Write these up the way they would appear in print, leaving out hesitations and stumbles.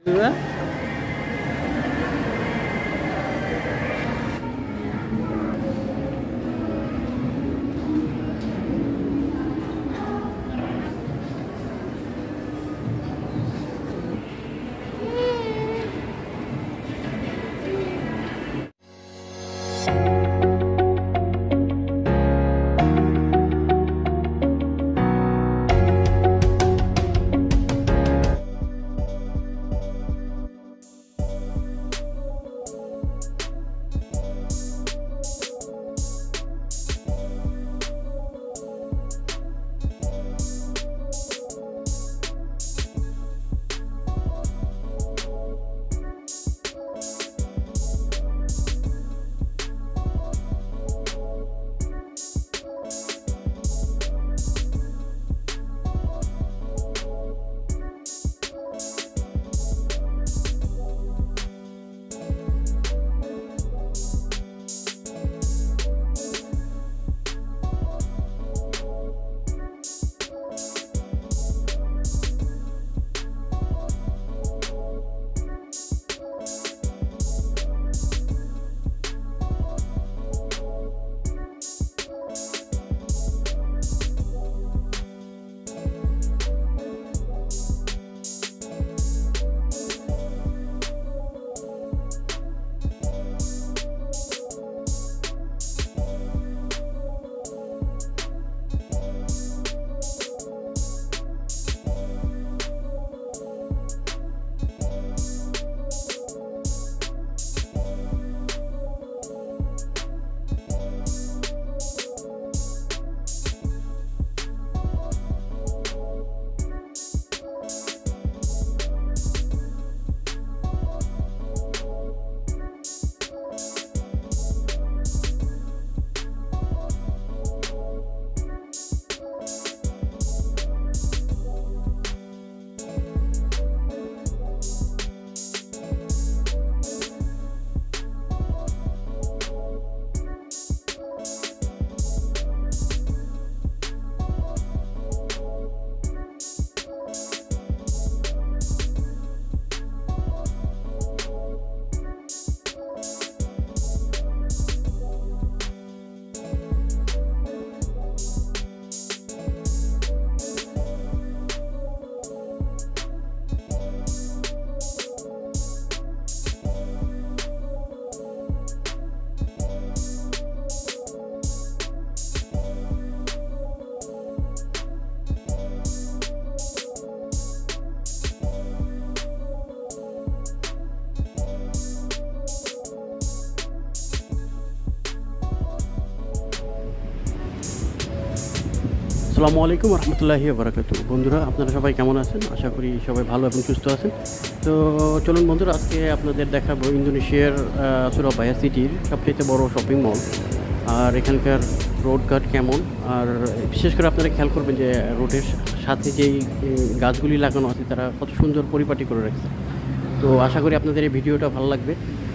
আসসালামু আলাইকুম রহমতুল্লাহি বারাকাতুহু। বন্ধুরা, আপনারা সবাই কেমন আছেন? আশা করি সবাই ভালো এবং সুস্থ আছেন। তো চলুন বন্ধুরা, আজকে আপনাদের দেখাবো ইন্দোনেশিয়ার সুরাবায়া সিটির সবচেয়ে বড় শপিং মল। আর এখানকার রোড ঘাট কেমন, আর বিশেষ করে আপনারা খেয়াল করবেন যে রোডের সাথে যেই গাছগুলি লাগানো আছে তারা কত সুন্দর পরিপাটি করে রাখছে। তো আশা করি আপনাদের এই ভিডিওটা ভালো লাগবে।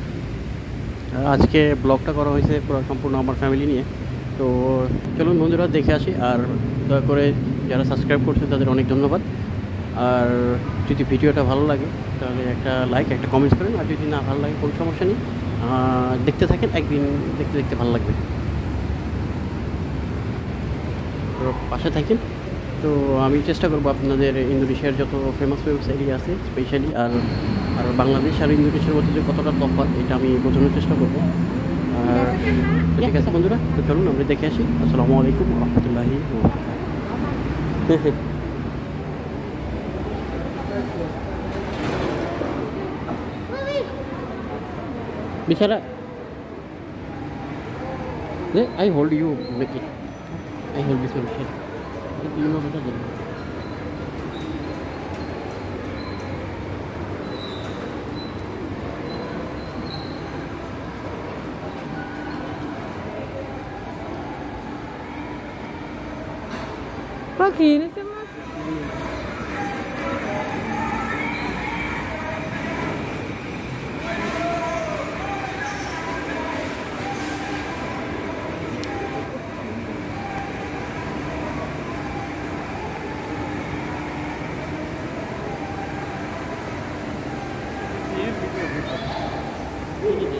আজকে ব্লগটা করা হয়েছে পুরো সম্পূর্ণ আমার ফ্যামিলি নিয়ে। তো চলুন বন্ধুরা, দেখে আসি। আর দয়া করে যারা সাবস্ক্রাইব করছে তাদের অনেক ধন্যবাদ। আর যদি ভিডিওটা ভালো লাগে তাহলে একটা লাইক, একটা কমেন্টস করেন। আর যদি না ভালো লাগে কোনো সমস্যা নেই, দেখতে থাকেন, একদিন দেখতে দেখতে ভালো লাগবে। তো পাশে থাকেন। তো আমি চেষ্টা করবো আপনাদের ইন্দোনেশিয়ার যত ফেমাস ফেমাস এরিয়া আছে স্পেশালি, আর বাংলাদেশ আর ইন্দোনেশিয়ার মধ্যে যে কতটা তফাৎ এটা আমি বোঝানোর চেষ্টা করবো। আর ঠিক আছে বন্ধুরা, তো চলুন আমরা দেখে আসি। আসসালামু আলাইকুম রহমতুল্লাহি। Bicara. I hold you, make it. I hold this one. You know better than me. Pagi ini sih mas.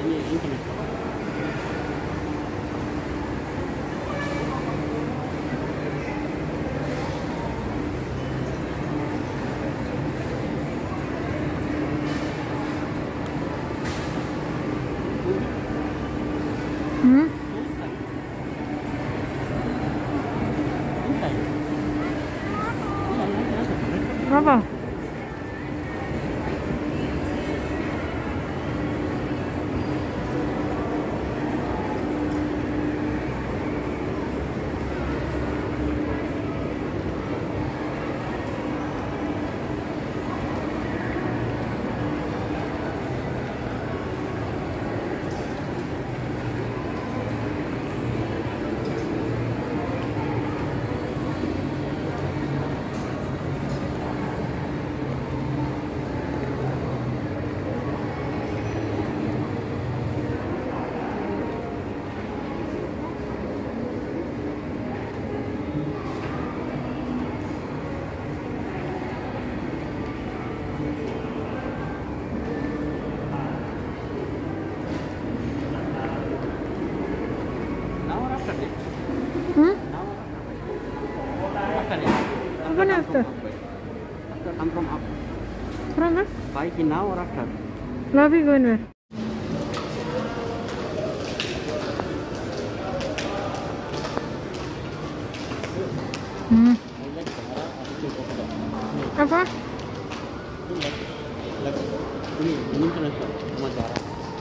ini internet. Apa? Apa nih after? After come from up. From where? Bike in now or after? Lobby going where? Apa? Ini internet sama jarak.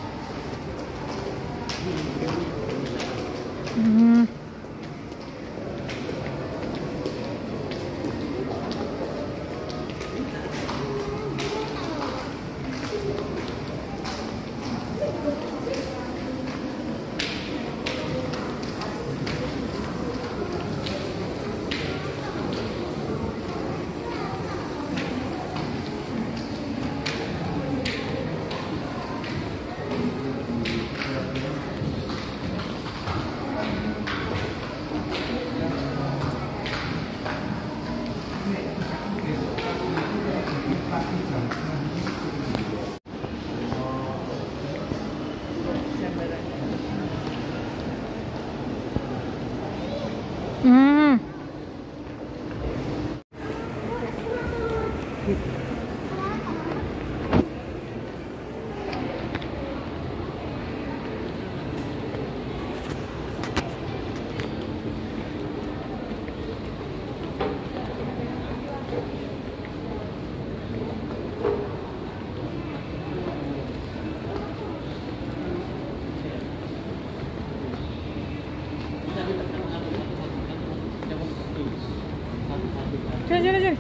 Sini.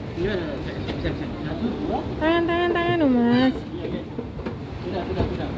Tangan dong, Mas. Sudah.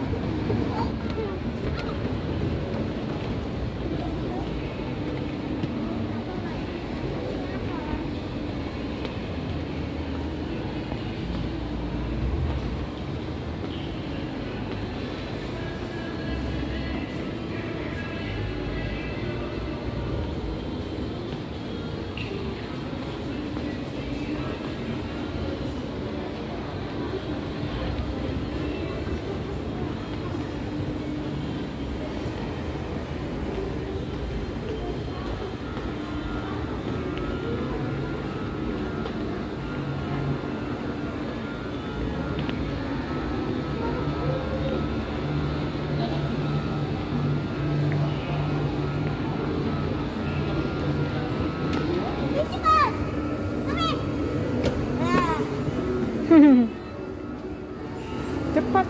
Cepat.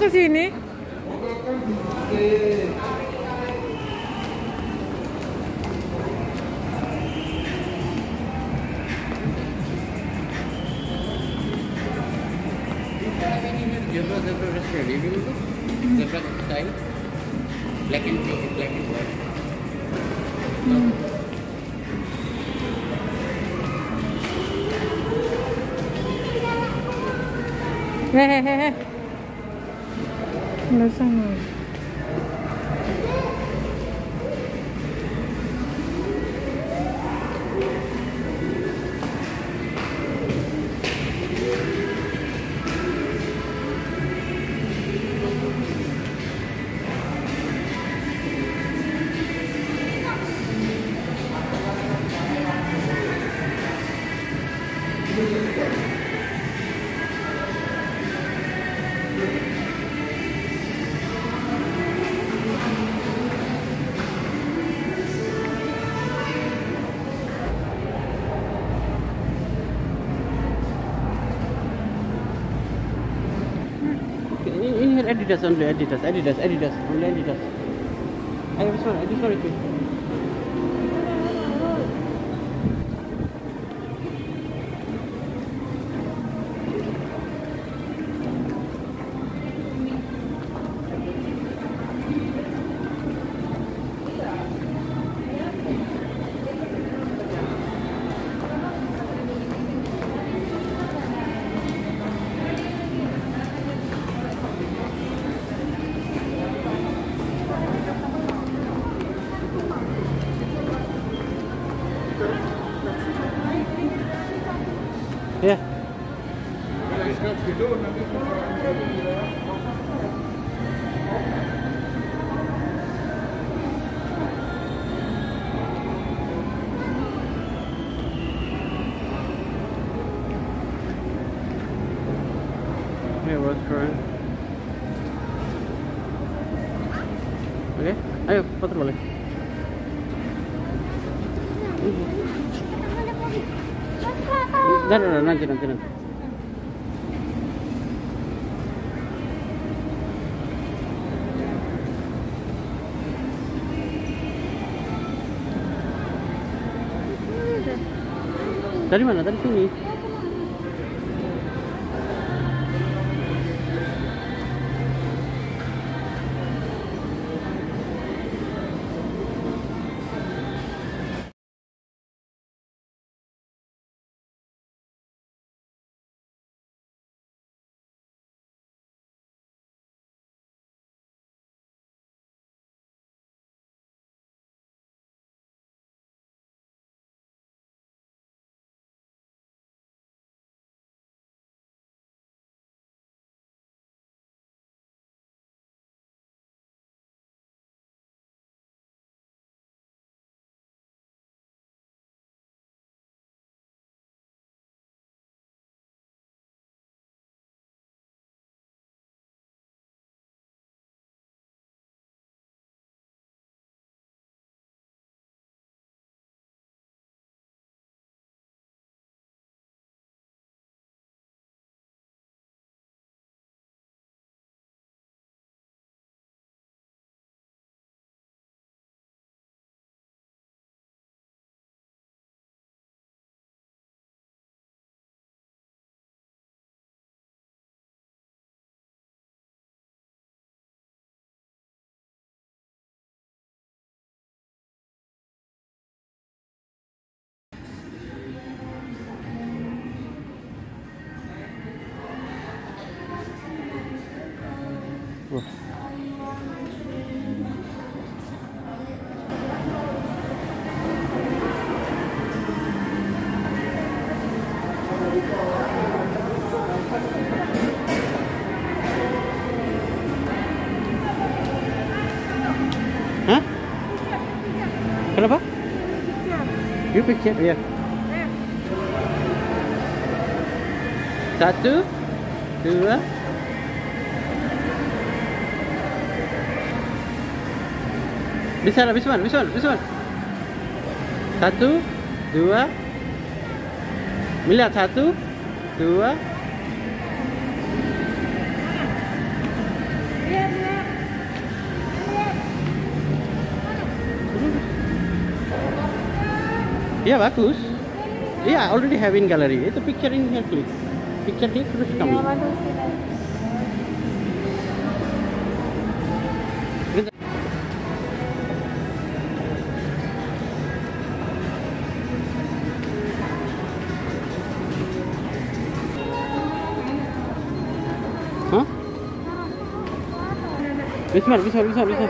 ke sini. Zebra restaurant. You will go. Zebra style. Black and white. Hehehe. Nggak sama. In here Adidas only, Adidas, only Adidas. I have sorry too. Yeah. Here, restaurant. Oke, ayo putar balik. Nanti. Dari mana? Dari sini. Wah. Hah? Kenapa? You picture, ya. Satu, dua. Bisa, Bisman. Satu, dua. Melihat satu, dua. Iya bagus. Iya, already have in gallery. Itu picture in here click. Picture dia terus kami. Hah? Bisa.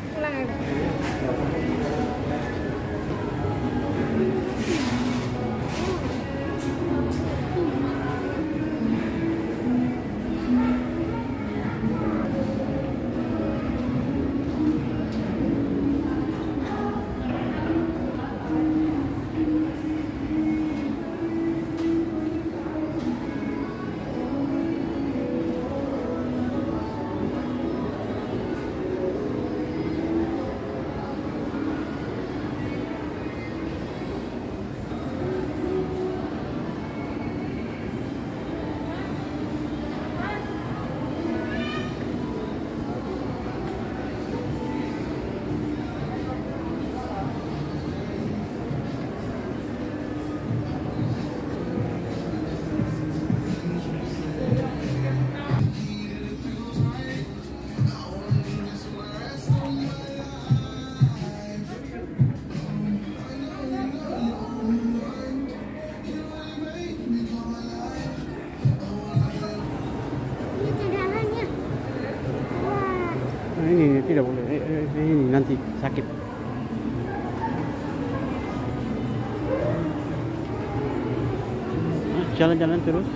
Nah, ini tidak boleh. Ini nanti sakit. Jalan-jalan terus.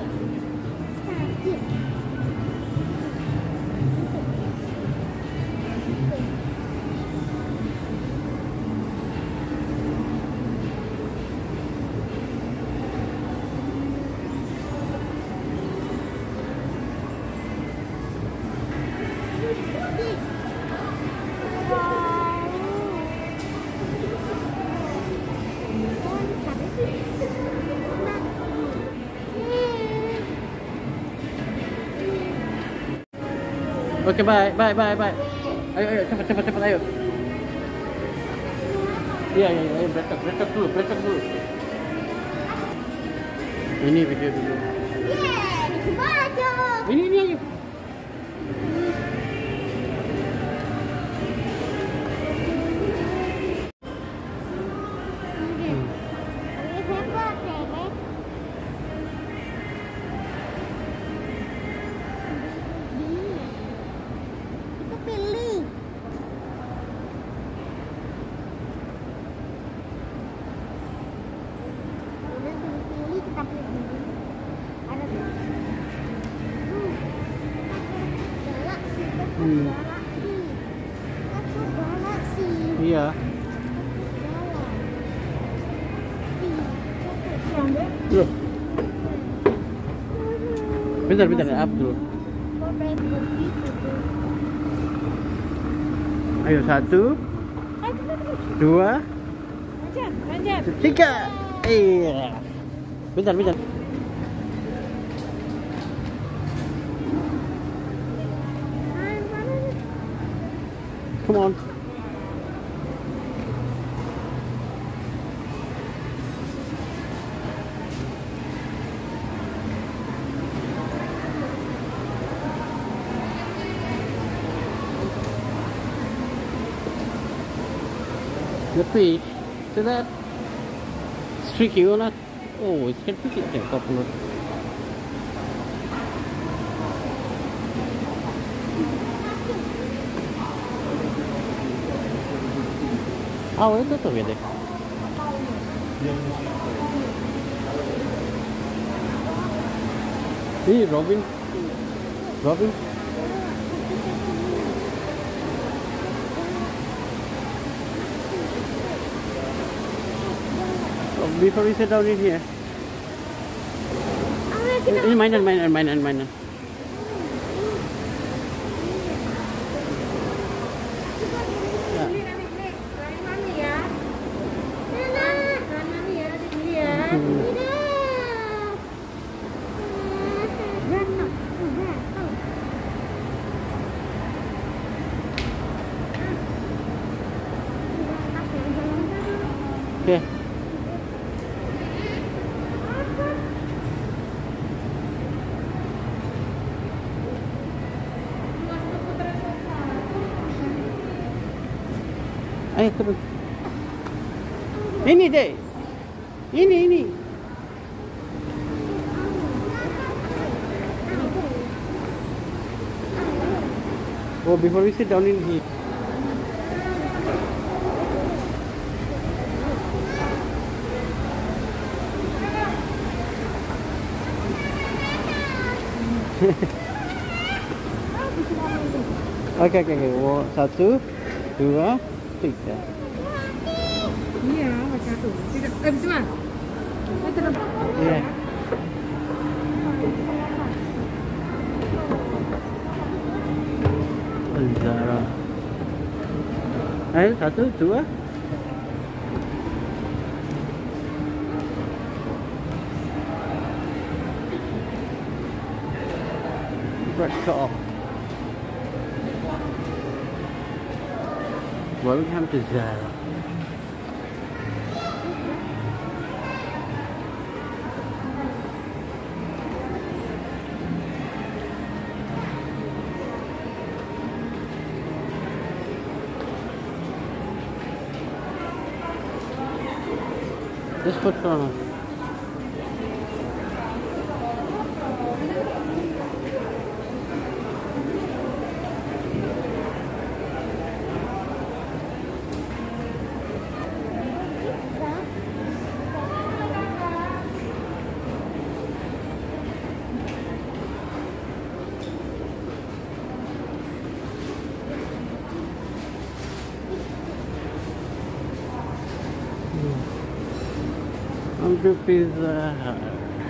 Oke, bye. Ayo, cepat, ayo. Iya, ayo, break dulu. Ini video dulu. Ini, ayo. Iya. Loh. Bentar, Abdul. Ayo, 1, 2, 3. Iya. Bentar. Come on. The fish. See that? It's tricky or not? Oh, it's getting tricky. Okay, popular. Oh, itu tuh beda. Ini Robin. Before we sit down in here. Ini mainan. Oke. Ayo turun. Ini deh. Ini. Oh, before we sit down in here. Oke. Oh, 1, 2, 3. Iya, satu. Tidak, bisa. Iya. Zara. Ayo, 1, 2. Berkah. Welcome to Zara. Just put on. To Pizza Hut.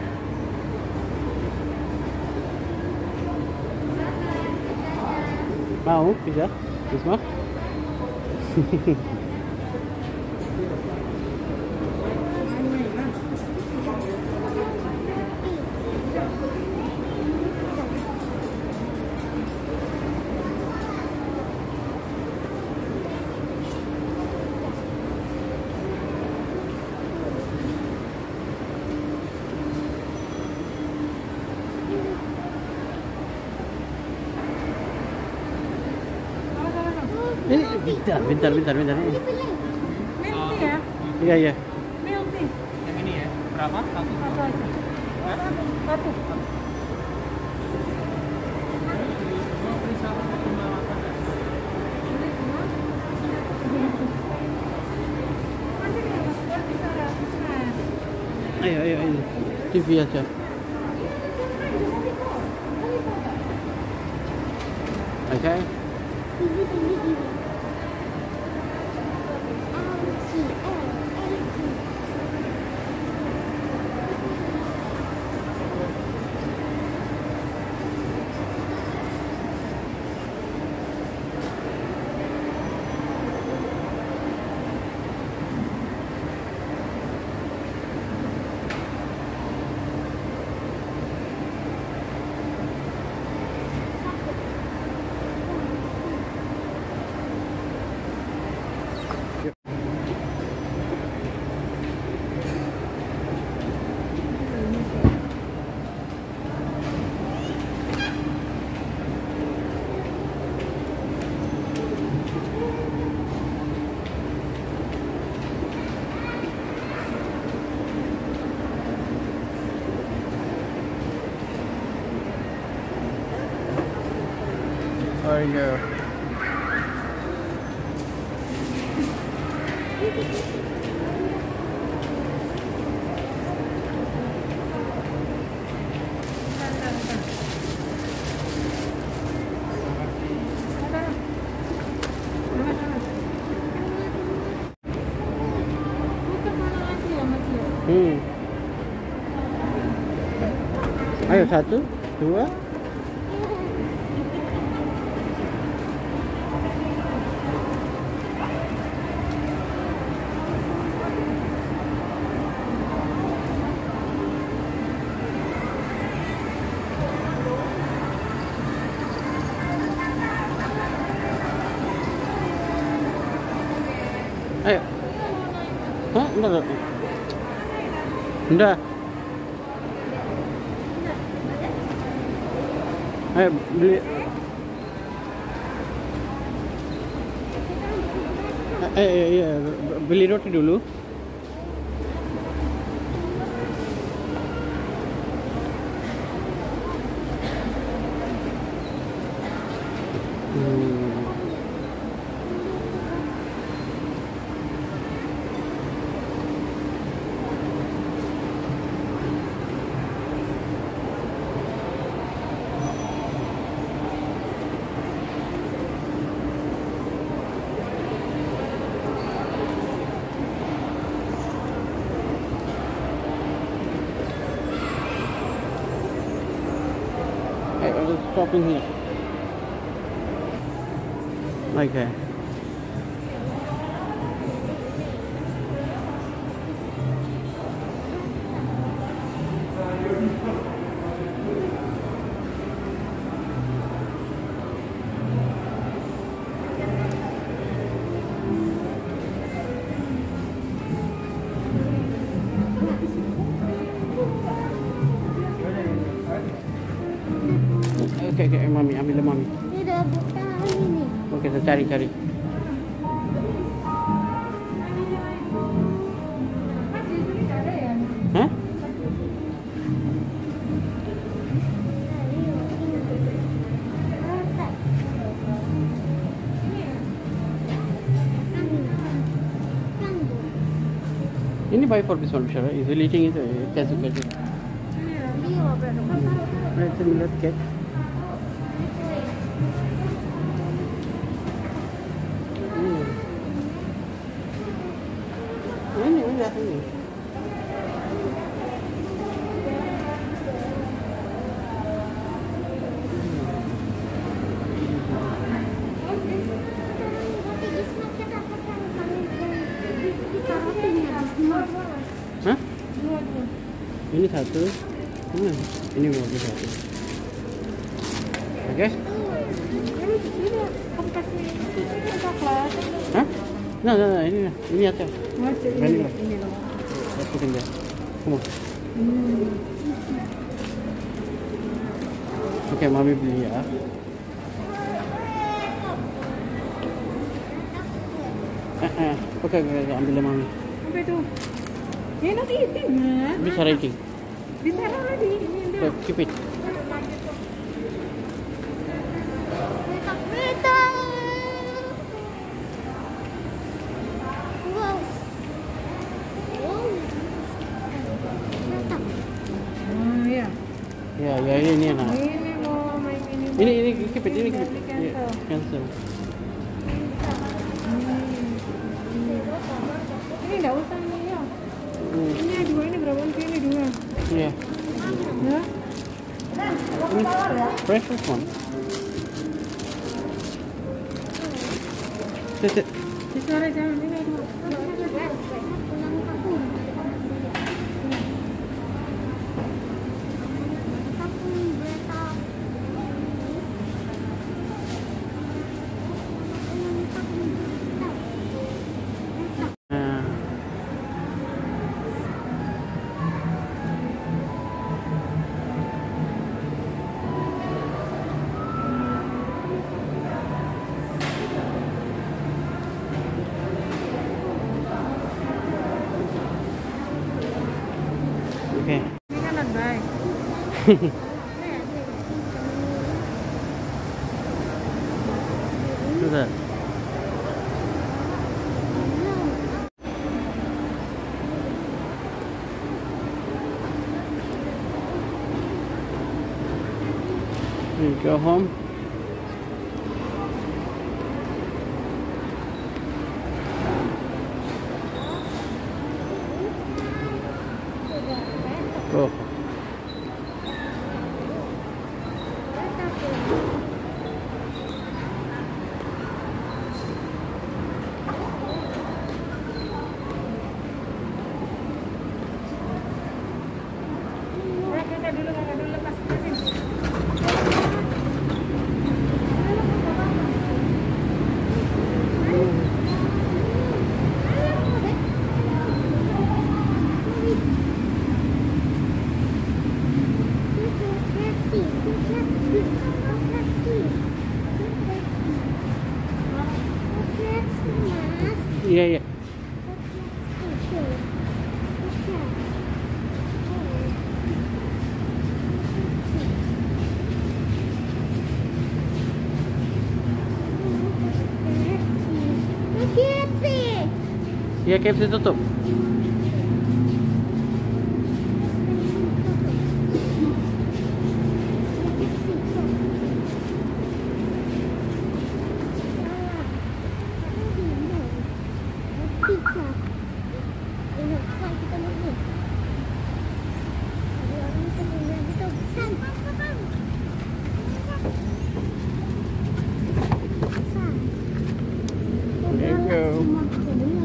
Mau pizza? Bisma? Ini bentar. Milk tea ya? Iya. Milk tea. Yang ini ya, berapa? Satu. Satu aja. Satu. Mau beli satu cuma makan. Ayo. TV aja. Oke. There you go. Ayo 1, 2. Ayo. Hah? Udah. Ayo beli. Iya, beli roti dulu. Let's stop in here. Okay. Oke, mami, ambil mami. Ini udah buka ini. Oke, saya cari. Mas di sini nggak ada ya? Hah? Ini buy for this one, Bishara. Is he eating it? Casu. It's a millet cake. Ini lihat ini. Hah? Ini satu. Ini mau satu. Oke? Coklat. Hah? Nah, ini aja. Masih Vanilla. ini loh. Let's put in there. Come on. Oke, mami beli ya. Oke, ambil mami. Apa itu? Ini nanti eating, Mas. Bisa rating. Bisa lagi. Ini So, keep it. Ya. Ya, ini enak. Ini mau main ini. Ini keep it, ini keep it. Cancel. Yeah, cancel. Ini enggak usah nih ya. Hmm, Ini dua, ini berapa ini dua? iya. Ya. Ini fresh one. Sit. Di sore jangan ini dua. Nah, oke. Ini kan not baik. Sudah. You go home. Go. Kakak dulu lepas sini. Iya KFC tutup. Pizza. Enak sekali kita makan. Ada orang kita bilang kita pesan. Pesan. Thank you. Semua kita beli.